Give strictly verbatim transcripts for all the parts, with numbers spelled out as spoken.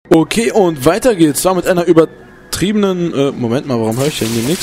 Okay, und weiter geht's. Zwar mit einer übertriebenen... Äh, Moment mal, warum höre ich denn hier nichts?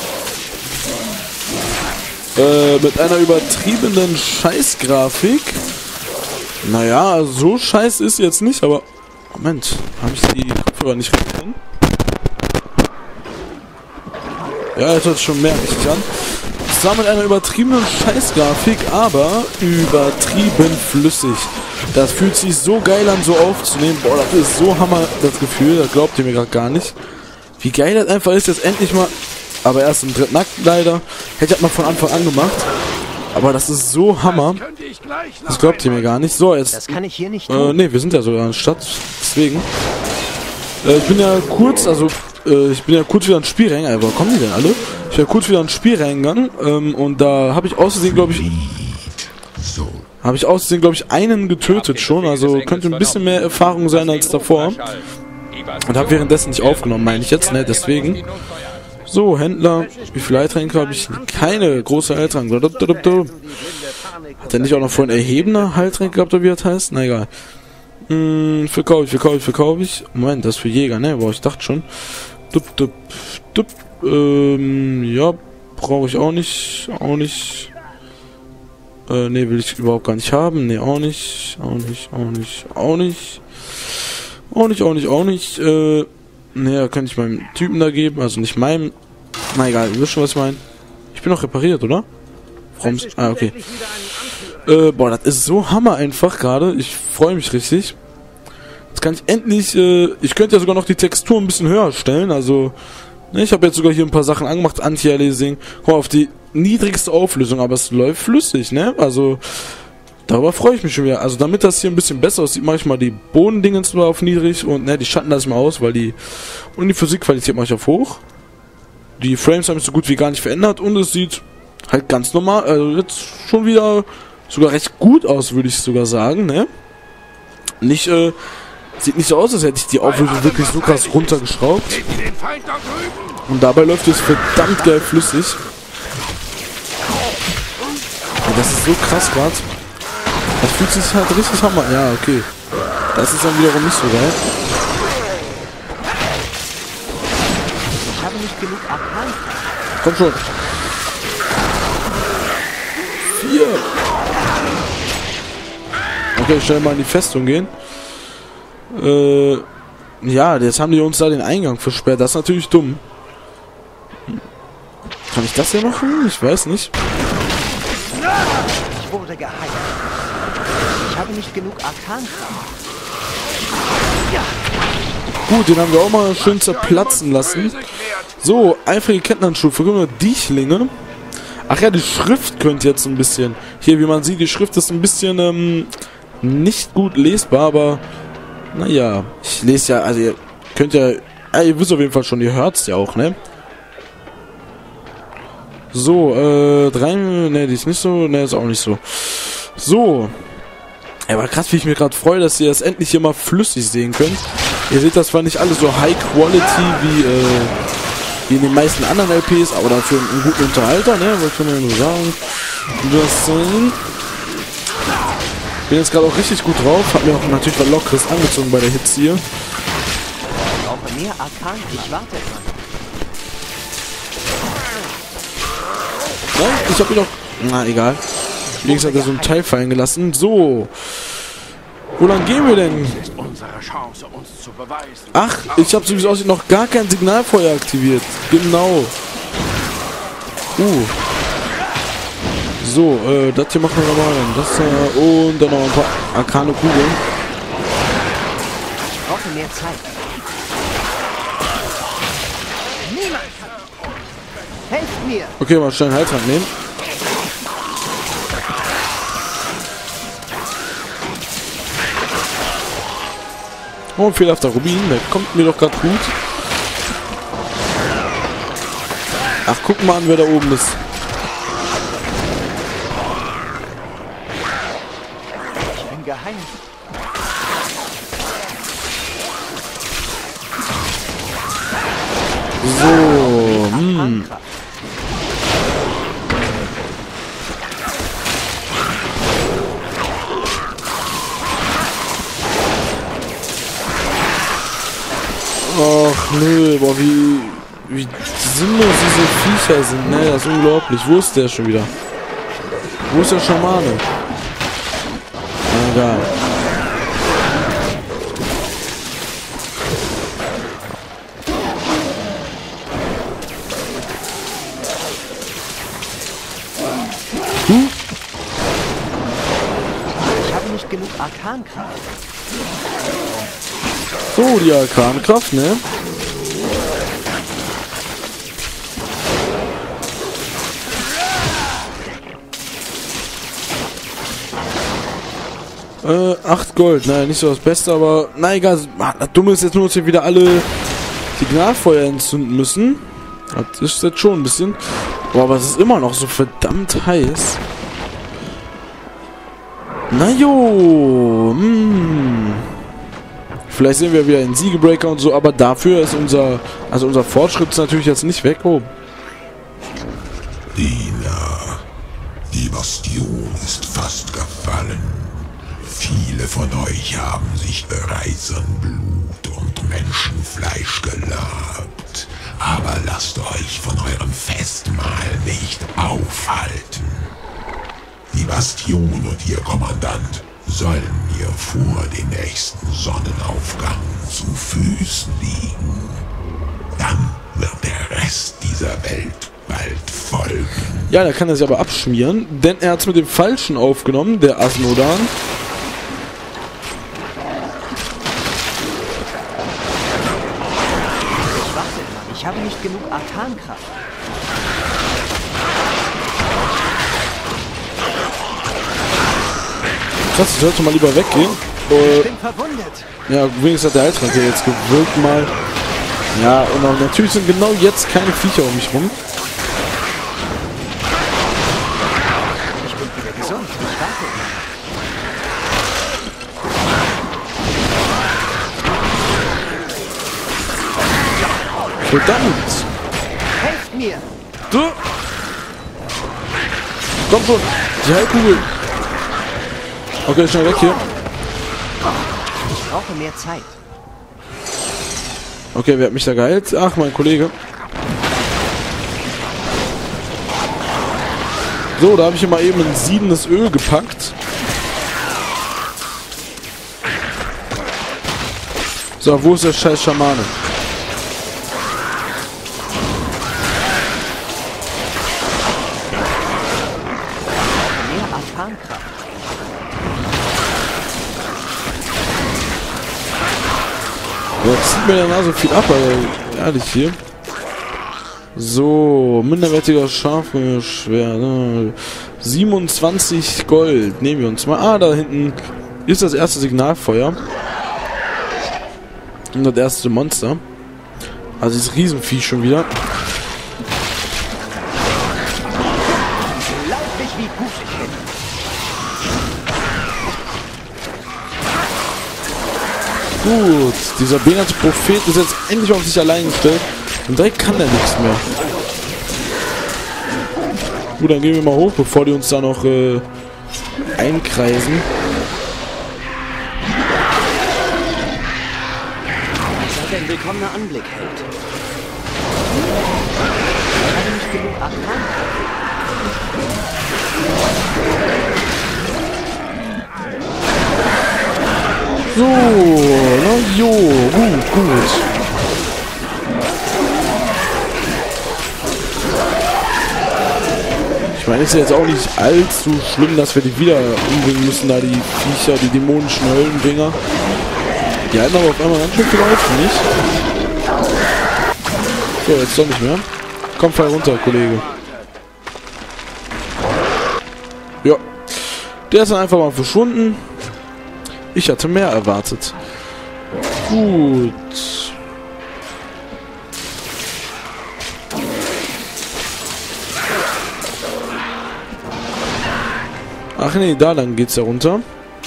Äh, mit einer übertriebenen Scheißgrafik. Naja, also so scheiß ist jetzt nicht, aber... Moment, habe ich die Kopfhörer nicht richtig drin? Ja, jetzt hört es schon mehr richtig an. Zwar mit einer übertriebenen Scheißgrafik, aber übertrieben flüssig. Das fühlt sich so geil an, so aufzunehmen. Boah, das ist so hammer, das Gefühl. Das glaubt ihr mir gerade gar nicht. Wie geil das einfach ist, jetzt endlich mal... Aber erst im dritten Akt leider. Hätte ich das mal von Anfang an gemacht. Aber das ist so hammer. Das glaubt ihr mir gar nicht. So, jetzt... Das kann ich hier nicht äh, tun. ne, wir sind ja sogar in der Stadt. Deswegen. Äh, ich bin ja kurz, also... Äh, ich bin ja kurz wieder ins Spiel reingegangen. Wo kommen die denn alle? Ich bin ja kurz wieder ins Spiel reingegangen. Ähm, und da habe ich außerdem, glaube ich... Habe ich außerdem, glaube ich, einen getötet schon. Also könnte ein bisschen mehr Erfahrung sein als davor. Und habe währenddessen nicht aufgenommen, meine ich jetzt, ne? Deswegen. So, Händler. Wie viele Heiltränke habe ich? Keine große Heiltränke. Hat er nicht auch noch vorhin erhebende Heiltränke gehabt, oder wie das heißt? Na egal. Hm, verkaufe ich, verkaufe ich, verkaufe ich. Moment, das ist für Jäger, ne? Boah, ich dachte schon. Dup, dup, dup. Ähm, ja, brauche ich auch nicht. Auch nicht. Äh, ne, will ich überhaupt gar nicht haben. Ne, auch nicht. Auch nicht, auch nicht, auch nicht. Auch nicht, auch nicht, auch nicht. Äh, ne, da könnte ich meinem Typen da geben. Also nicht meinem. Na egal, ihr wisst schon, was ich meine. Ich bin noch repariert, oder? Warum? Ah, okay. Äh, boah, das ist so hammer einfach gerade. Ich freue mich richtig. Jetzt kann ich endlich, äh, ich könnte ja sogar noch die Textur ein bisschen höher stellen. Also, ne, ich habe jetzt sogar hier ein paar Sachen angemacht. Anti-Aliasing. Guck mal, auf die niedrigste Auflösung, aber es läuft flüssig, ne? Also, darüber freue ich mich schon wieder. Also, damit das hier ein bisschen besser aussieht, mache ich mal die Bodendingens nur auf niedrig und, ne, die Schatten lasse ich mal aus, weil die, und die Physikqualität mache ich auf hoch. Die Frames haben sich so gut wie gar nicht verändert und es sieht halt ganz normal, also jetzt schon wieder sogar recht gut aus, würde ich sogar sagen, ne? Nicht, äh, sieht nicht so aus, als hätte ich die Auflösung wirklich so krass runtergeschraubt. Und dabei läuft es verdammt geil flüssig. Und das ist so krass gerade. Das fühlt sich halt richtig hammer. Ja, okay. Das ist dann wiederum nicht so geil. Ich habe nicht genug Arkan. Komm schon. Vier. Okay, schnell mal in die Festung gehen. Äh, ja, jetzt haben die uns da den Eingang versperrt. Das ist natürlich dumm. Kann ich das hier machen? Ich weiß nicht. Ich wurde geheilt. Ich habe nicht genug Arkan. Ja. Gut, den haben wir auch mal schön zerplatzen lassen. So, eifrige Kettenhandschuhe. Guck mal, Diechlinge. Ach ja, die Schrift könnte jetzt ein bisschen... Hier, wie man sieht, die Schrift ist ein bisschen ähm, nicht gut lesbar, aber... Naja, ich lese ja... Also ihr könnt ja... ja ihr wisst auf jeden Fall schon, ihr hört es ja auch, ne? So, äh, drei... Ne, die ist nicht so... Ne, ist auch nicht so. So. Ja, aber krass, wie ich mich gerade freue, dass ihr das endlich hier mal flüssig sehen könnt. Ihr seht, das war nicht alles so High Quality wie, äh... wie in den meisten anderen L Ps, aber dafür einen guten Unterhalter, ne? Wollte ich mal nur sagen. Das, äh, bin jetzt gerade auch richtig gut drauf. Hab mir auch natürlich was Lockeres angezogen bei der Hitze hier. Ich brauche mehr Arkan. Ich warte dran. Nein, ich hab ihn noch... Na, egal. Links hat er so ein Teil fallen gelassen. So. Wo lang gehen wir denn? Ach, ich habe sowieso aussieht noch gar kein Signalfeuer aktiviert. Genau. Uh. So, äh, das hier machen wir nochmal. Das äh, und dann noch ein paar arkane Kugeln. Ich brauche mehr Zeit. Niemand kann. Helft mir. Okay, mal schnell einen Heiltrank nehmen. Oh, ein fehlerhafter Rubin, der kommt mir doch gerade gut. Ach, guck mal an, wer da oben ist. Ich bin geheilt. So, hm. nö, boah, wie, wie sinnlos diese Viecher sind, ne, das ist unglaublich. Wo ist der schon wieder? Wo ist der Schamane? Egal. Hm? Ich habe nicht genug Arkankraft. So, die Arkankraft, ne? Äh, acht Gold. Naja, nicht so das Beste, aber... Na egal, das Dumme ist jetzt nur, dass wir wieder alle Signalfeuer entzünden müssen. Das ist jetzt schon ein bisschen... Boah, aber es ist immer noch so verdammt heiß. Na jo, hm. Vielleicht sehen wir wieder einen Siegebreaker und so, aber dafür ist unser... Also unser Fortschritt ist natürlich jetzt nicht weg. Oh. Diener, die Bastion ist fast gefallen. Viele von euch haben sich bereits an Blut und Menschenfleisch gelabt. Aber lasst euch von eurem Festmahl nicht aufhalten. Die Bastion und ihr Kommandant sollen mir vor dem nächsten Sonnenaufgang zu Füßen liegen. Dann wird der Rest dieser Welt bald folgen. Ja, da kann er sich aber abschmieren, denn er hat es mit dem Falschen aufgenommen, der Asmodan. Ich habe nicht genug Arkankraft. Krass, ich sollte mal lieber weggehen. Ich bin verwundet. Ja, wenigstens hat der Heiltrank hier jetzt gewirkt mal. Ja, und auch natürlich sind genau jetzt keine Viecher um mich rum. Ich bin wieder gesund. Ich warte immer. Verdammt! Helft mir! Du! Komm schon! Die Heilkugel! Okay, schnell weg hier. Ich brauche mehr Zeit. Okay, wer hat mich da geheilt? Ach, mein Kollege. So, da habe ich hier mal eben ein siedendes Öl gepackt. So, wo ist der scheiß Schamane? Mehr Arkankraft. Jetzt zieht mir der Nase viel ab, Alter. Ehrlich hier. So, minderwertiger Scharfschwert. Ne? siebenundzwanzig Gold. Nehmen wir uns mal. Ah, da hinten ist das erste Signalfeuer. Und das erste Monster. Also dieses Riesenvieh schon wieder. Lauf mich, wie gut ich bin. Gut, dieser benannte Prophet ist jetzt endlich auf sich allein gestellt. Und direkt kann er nichts mehr. Gut, dann gehen wir mal hoch, bevor die uns da noch äh, einkreisen. Seid ein willkommener Anblick, Held. Ich habe nicht genug Arkankraft. So, na jo, gut, gut. Ich meine, es ist jetzt auch nicht allzu schlimm, dass wir die wieder umbringen müssen, da die Viecher, die dämonischen Höllendinger. Die halten aber auf einmal ganz schön viel auf, nicht? So, jetzt doch nicht mehr. Komm, fall runter, Kollege. Ja. Der ist dann einfach mal verschwunden. Ich hatte mehr erwartet. Gut. Ach nee, da lang geht's ja runter.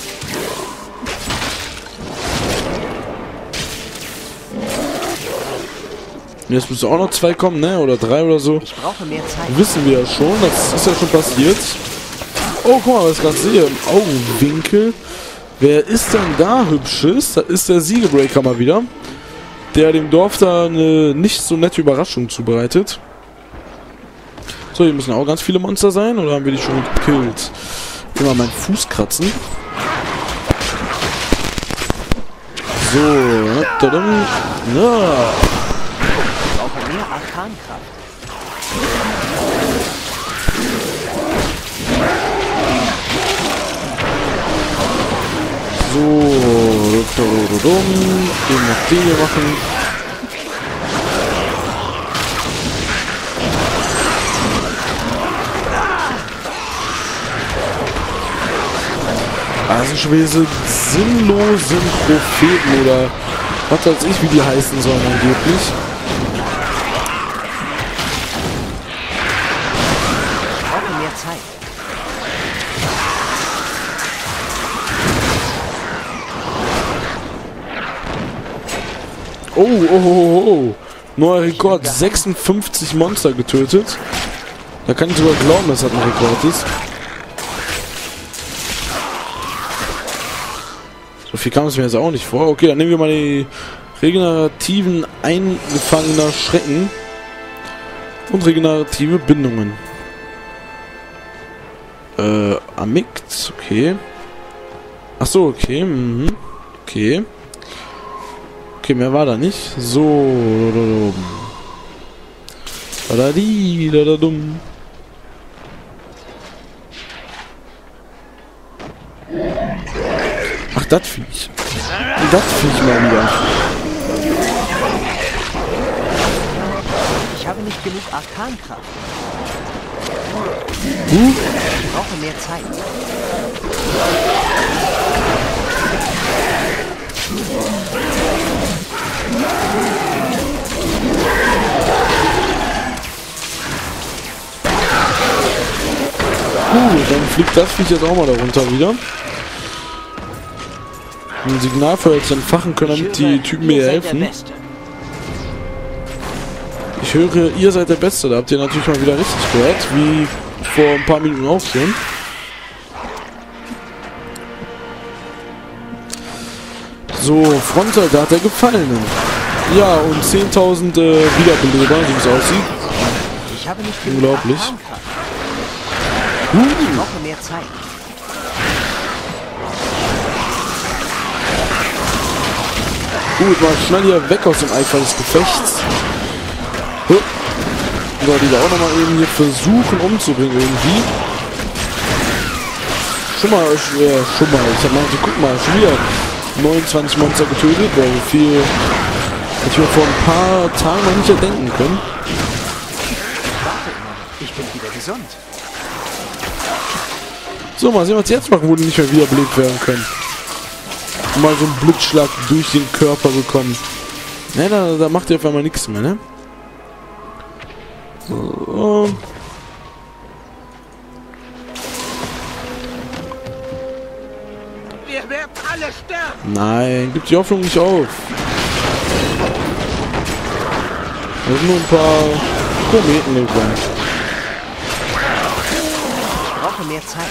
Jetzt müssen auch noch zwei kommen, ne? Oder drei oder so. Ich brauche mehr Zeit. Wissen wir ja schon. Das ist ja schon passiert. Oh, guck mal, was ich gerade sehe. Im Augenwinkel. Wer ist denn da Hübsches? Das ist der Siegebreaker mal wieder. der dem Dorf da eine nicht so nette Überraschung zubereitet. So, hier müssen auch ganz viele Monster sein, oder haben wir die schon gekillt? Immer meinen Fuß kratzen. So, tadam, ja. Ich brauche mehr Arkankraft. So, den noch den hier machen. Also schon wieder diese sinnlosen Propheten oder was weiß ich, wie die heißen sollen angeblich. Ich brauche mehr Zeit. Oh, oh, oh, oh, oh. Neuer Rekord. sechsundfünfzig Monster getötet. Da kann ich sogar glauben, dass das ein Rekord ist. So viel kam es mir jetzt auch nicht vor. Okay, dann nehmen wir mal die regenerativen eingefangener Schrecken. Und regenerative Bindungen. Äh, Amikt. Okay. Ach so, okay. Mhm. Okay. Okay, mehr war da nicht. So. Badadi, dadadum. Ach, das Viech. Das Viech mal wieder. Ich habe nicht genug Arkankraft. Huh? Ich brauche mehr Zeit. Gut, dann fliegt das Viech jetzt auch mal darunter wieder. Ein Signalfeuer zu entfachen können, damit die Typen mir helfen. Ich höre, ihr seid der Beste. Da habt ihr natürlich mal wieder richtig gehört, wie vor ein paar Minuten auch schon. So, Frontsoldat der Gefallenen. Ja, und zehntausend äh, Wiederbeleber, wie es aussieht. Ich habe nicht genug Unglaublich. Arkankraft. Uh. Ich brauche mehr Zeit. Gut, mal schnell hier weg aus dem Eifer des Gefechts. Huh. So, die da auch nochmal eben hier versuchen umzubringen irgendwie. Schon mal, äh, schon mal, ich hab mal, so, guck mal, schon wieder neunundzwanzig Monster getötet, weil so viel hätte ich mir vor ein paar Tagen noch nicht erdenken können. Warte immer, ich bin wieder gesund. So, mal sehen, was sie jetzt machen, wo die nicht mehr wiederbelebt werden können. Mal so ein Blitzschlag durch den Körper bekommen. Ne, da, da macht ihr auf einmal nichts mehr, ne? So. Wir werden alle sterben. Nein, gib die Hoffnung nicht auf. Da sind nur ein paar Kometen gekommen. Ich brauche mehr Zeit.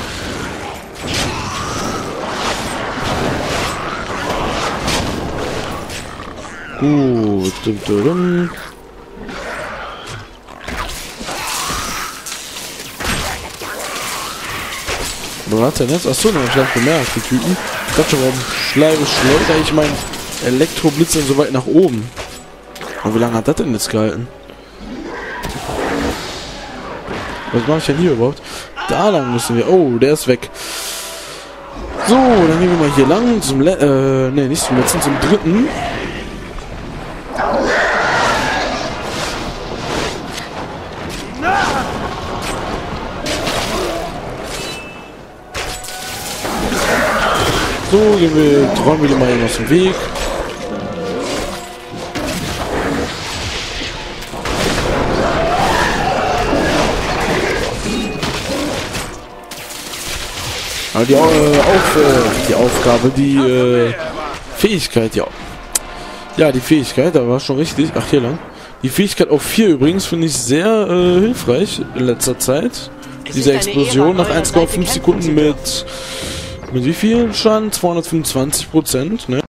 Gut. Dum, dum, dum. Was hat denn jetzt? Achso, ne, ich hab gemerkt, die Typen. Ich dachte schon, warum schleudere schleudere ich meinen Elektroblitz dann so weit nach oben? Und wie lange hat das denn jetzt gehalten? Was mache ich denn hier überhaupt? Da lang müssen wir. Oh, der ist weg. So, dann gehen wir mal hier lang. Zum Le äh, ne, nicht zum letzten, zum dritten. So, gehen wir, räumen wir die mal eben aus dem Weg. Aber die, äh, auf, äh, die Aufgabe, die äh, Fähigkeit, ja. Ja, die Fähigkeit, da war schon richtig. Ach, hier lang. Die Fähigkeit auf vier übrigens finde ich sehr äh, hilfreich in letzter Zeit. Diese Explosion nach eins Komma fünf Sekunden mit, mit wie viel Schaden? zweihundertfünfundzwanzig Prozent, ne?